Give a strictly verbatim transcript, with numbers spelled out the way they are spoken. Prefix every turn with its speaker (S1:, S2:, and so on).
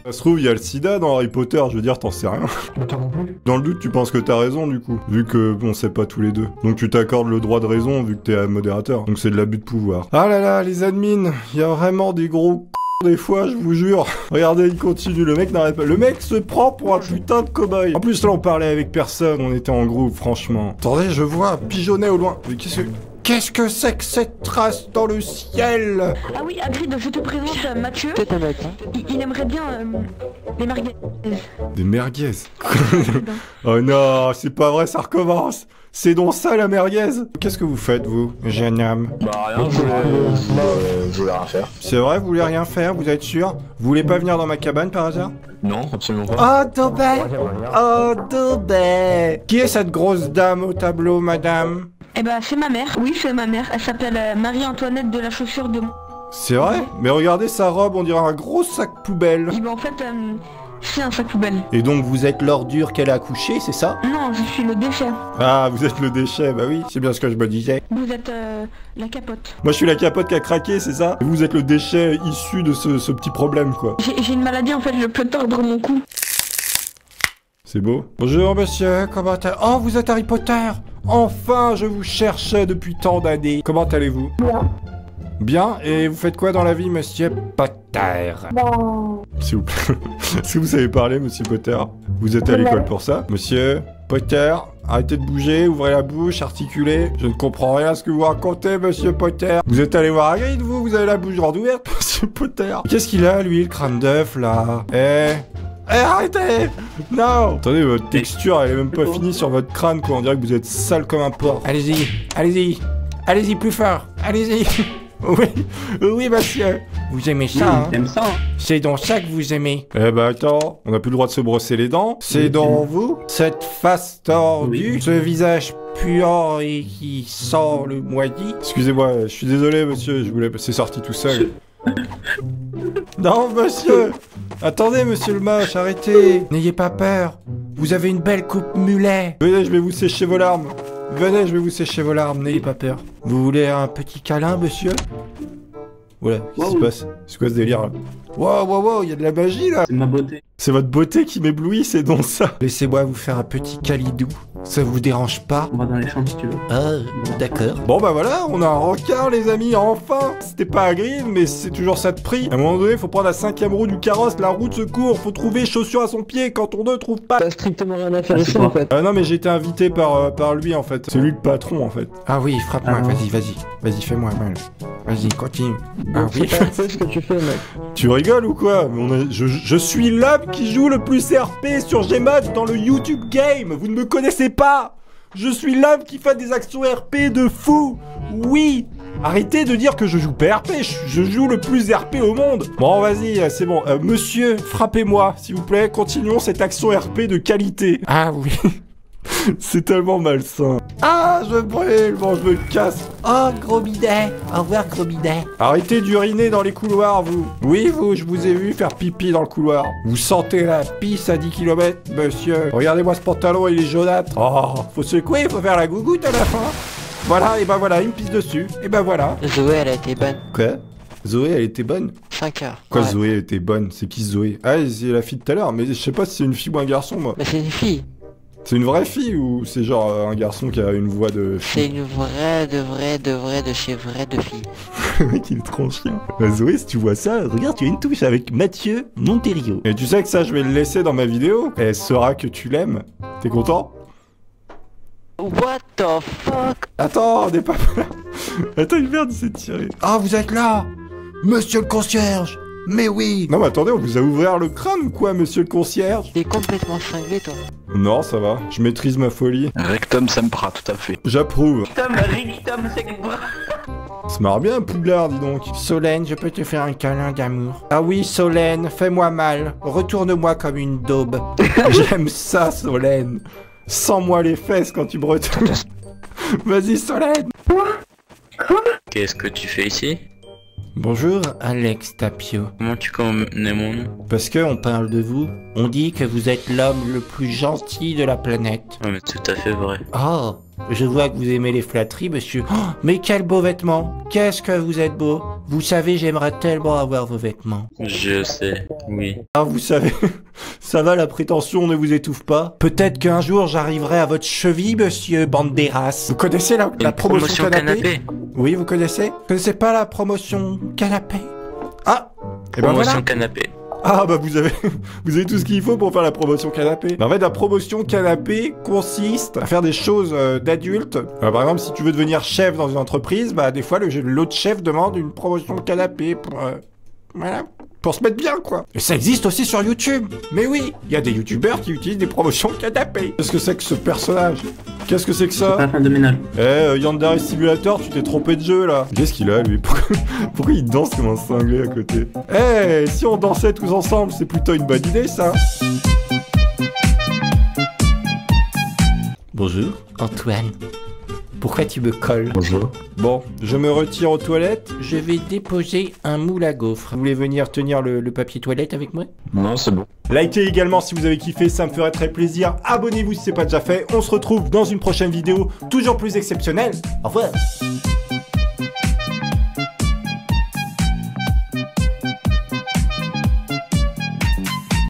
S1: Ça se trouve, il y a le sida dans Harry Potter, je veux dire, t'en sais rien.
S2: Bah toi non plus.
S1: Dans le doute, tu penses que t'as raison, du coup. Vu que, on sait pas tous les deux. Donc tu t'accordes le droit de raison, vu que t'es un modérateur. Donc c'est de l'abus de pouvoir. Ah là là, les admins, il y a vraiment des gros... Des fois, je vous jure. Regardez, il continue, le mec n'arrête pas. Le mec se prend pour un putain de cow-boy. En plus, là, on parlait avec personne, on était en groupe, franchement. Attendez, je vois un pigeonnet au loin. Mais qu'est-ce que... Qu'est-ce que c'est que cette trace dans le ciel?
S3: Ah oui, Hagrid, je te présente euh, Mathieu.
S4: Peut-être un mec, hein.
S3: Il, il aimerait bien euh, les merguez.
S1: Des merguez. Oh non, c'est pas vrai, ça recommence. C'est donc ça la merguez. Qu'est-ce que vous faites, vous, jeune homme?
S5: Bah rien, je voulais, euh, je voulais rien faire.
S1: C'est vrai, vous voulez rien faire, vous êtes sûr? Vous voulez pas venir dans ma cabane par hasard?
S5: Non, absolument pas.
S1: Oh, Dobé! Oh, Dobé! Qui est cette grosse dame au tableau, madame?
S3: Eh ben, c'est ma mère. Oui, c'est ma mère. Elle s'appelle euh, Marie-Antoinette de la chaussure de mon...
S1: C'est vrai? Mais regardez sa robe, on dirait un gros sac poubelle.
S3: Eh ben, en fait, euh, c'est un sac poubelle.
S1: Et donc vous êtes l'ordure qu'elle a accouchée, c'est ça?
S3: Non, je suis le déchet.
S1: Ah, vous êtes le déchet, bah oui, c'est bien ce que je me disais.
S3: Vous êtes euh, la capote.
S1: Moi je suis la capote qui a craqué, c'est ça? Et vous êtes le déchet issu de ce, ce petit problème, quoi.
S3: J'ai j'ai une maladie, en fait, je peux tordre mon cou.
S1: C'est beau. Bonjour monsieur, comment allez-vous? Oh, vous êtes Harry Potter! Enfin, je vous cherchais depuis tant d'années. Comment allez-vous?
S6: Bien.
S1: Bien? Et vous faites quoi dans la vie, monsieur Potter?
S6: Bon.
S1: S'il vous plaît. Est-ce que vous savez parler, monsieur Potter? Vous êtes à l'école pour ça? Monsieur Potter, arrêtez de bouger, ouvrez la bouche, articulez. Je ne comprends rien à ce que vous racontez, monsieur Potter. Vous êtes allé voir Hagrid, vous? Vous avez la bouche grande ouverte, monsieur Potter? Qu'est-ce qu'il a, lui, le crâne d'œuf, là? Eh? Eh, arrêtez! Non! Attendez, votre texture, elle est même pas finie sur votre crâne, quoi. On dirait que vous êtes sale comme un porc. Allez-y, allez-y, allez-y plus fort, allez-y. Oui, oui, monsieur. Vous aimez ça, hein?
S5: T'aimes ça, hein?
S1: C'est dans ça que vous aimez. Eh ben attends, on n'a plus le droit de se brosser les dents. C'est dans vous, cette face tordue,
S5: Oui.
S1: ce visage puant et qui sent le moisi. Excusez-moi, je suis désolé, monsieur, je voulais... C'est sorti tout seul. Non, monsieur! Attendez, monsieur le moche, arrêtez! N'ayez pas peur, vous avez une belle coupe mulet. Venez, je vais vous sécher vos larmes. Venez, je vais vous sécher vos larmes, n'ayez pas peur. Vous voulez un petit câlin, monsieur? Voilà, qu'est-ce qui se passe? C'est quoi ce délire là? Wow, wow, wow, il y a de la magie là!
S5: C'est ma beauté.
S1: C'est votre beauté qui m'éblouit, c'est donc ça! Laissez-moi vous faire un petit calidou, ça vous dérange pas?
S5: On va dans les chambres si tu veux.
S1: Ah, d'accord. Bon bah voilà, on a un requin les amis, enfin! C'était pas agréable, mais c'est toujours ça de prix. À un moment donné, faut prendre la cinquième roue du carrosse, la roue de secours, faut trouver chaussures à son pied quand on ne trouve pas.
S4: T'as strictement rien à faire
S5: Ah,
S4: ici,
S5: c'est
S4: en
S5: quoi?
S4: fait.
S1: Ah non mais j'ai été invité par, euh, par lui en fait. C'est lui le patron en fait. Ah oui, frappe-moi,
S5: Ah non.
S1: vas-y, vas-y. Vas-y, fais-moi mal. Vas-y, continue. Ah
S4: C'est
S1: oui.
S4: pas fait ce que tu fais, mec.
S1: Tu rigoles ou quoi? Mais on a- je, je suis l'homme qui joue le plus R P sur Gmod dans le YouTube Game. Vous ne me connaissez pas. Je suis l'homme qui fait des actions R P de fou. Oui. Arrêtez de dire que je joue pas R P. Je, je joue le plus R P au monde. Bon, vas-y, c'est bon. Euh, monsieur, frappez-moi, s'il vous plaît. Continuons cette action R P de qualité. Ah oui. C'est tellement malsain. Ah, je brûle, bon, je me casse.
S4: Oh, gros bidet. Au revoir, gros bidet.
S1: Arrêtez d'uriner dans les couloirs, vous. Oui, vous, je vous ai vu faire pipi dans le couloir. Vous sentez la pisse à dix kilomètres, monsieur. Regardez-moi ce pantalon, il est jaunâtre. Oh, faut secouer, faut faire la gougoute à la fin. Voilà, et ben voilà, il me pisse dessus. Et ben voilà.
S4: Zoé, elle a été bonne.
S1: Quoi? Zoé, elle était bonne?
S4: cinq heures.
S1: Quoi,
S4: Ouais.
S1: Zoé, elle était bonne? C'est qui Zoé? Ah, c'est la fille de tout à l'heure, mais je sais pas si c'est une fille ou un garçon, moi.
S4: Mais c'est une fille.
S1: C'est une vraie fille ou c'est genre euh, un garçon qui a une voix de
S4: C'est
S1: fille?
S4: une vraie, de vraie, de vraie, de chez vraie de fille.
S1: Le mec, il est trop chien. Euh, Zoé, si tu vois ça, regarde, tu as une touche avec Mathieu Monterio. Et tu sais que ça, je vais le laisser dans ma vidéo. Elle saura que tu l'aimes. T'es content?
S4: What the fuck?
S1: Attends, on n'est pas... Attends, une merde, il s'est tiré. Ah, vous êtes là? Monsieur le concierge? Mais oui. Non, mais attendez, on vous a ouvert le crâne ou quoi, monsieur le concierge?
S4: T'es complètement cinglé, toi.
S1: Non, ça va. Je maîtrise ma folie.
S5: Rectum Sempra, tout à fait.
S1: J'approuve.
S3: Tom, Rictum, c'est
S1: Se marre bien, Poudlard, dis donc. Solène, je peux te faire un câlin d'amour. Ah oui, Solène, fais-moi mal. Retourne-moi comme une daube. J'aime ça, Solène. Sens-moi les fesses quand tu bretouilles. Vas-y, Solène.
S7: Qu'est-ce que tu fais ici?
S1: Bonjour, Alex Tapio.
S7: Comment tu connais mon nom?
S1: Parce que on parle de vous. On dit que vous êtes l'homme le plus gentil de la planète.
S7: Ouais, mais tout à fait vrai.
S1: Oh, je vois que vous aimez les flatteries, monsieur. Oh, mais quel beau vêtement. Qu'est-ce que vous êtes beau. Vous savez, j'aimerais tellement avoir vos vêtements.
S7: Je sais, oui.
S1: Ah, vous savez, ça va, la prétention ne vous étouffe pas. Peut-être qu'un jour, j'arriverai à votre cheville, monsieur Banderas. Vous connaissez la, la
S7: Une
S1: promotion,
S7: promotion
S1: canapé,
S7: canapé.
S1: Oui, vous connaissez Vous connaissez pas la promotion canapé? Ah, et ben
S7: Promotion
S1: voilà.
S7: canapé.
S1: Ah bah vous avez vous avez tout ce qu'il faut pour faire la promotion canapé. En fait, la promotion canapé consiste à faire des choses euh, d'adultes. Euh, par exemple, si tu veux devenir chef dans une entreprise, bah des fois le l'autre chef demande une promotion canapé pour euh, voilà, pour se mettre bien quoi. Et ça existe aussi sur YouTube. Mais oui, il y a des youtubeurs qui utilisent des promotions canapé. Qu'est-ce que c'est que ce personnage? Qu'est-ce que c'est que ça?
S2: Pas fin de ménage.
S1: Eh, euh, Yandere Simulator, tu t'es trompé de jeu là. Qu'est-ce qu'il a lui? Pourquoi, pourquoi il danse comme un cinglé à côté? Eh, si on dansait tous ensemble, c'est plutôt une bonne idée ça. Bonjour, Antoine. Pourquoi tu me colles?
S5: Bonjour.
S1: Bon, je me retire aux toilettes. Je vais déposer un moule à gaufres. Vous voulez venir tenir le, le papier toilette avec moi?
S5: Non, c'est bon.
S1: Likez également si vous avez kiffé, ça me ferait très plaisir. Abonnez-vous si c'est pas déjà fait. On se retrouve dans une prochaine vidéo, toujours plus exceptionnelle. Au revoir.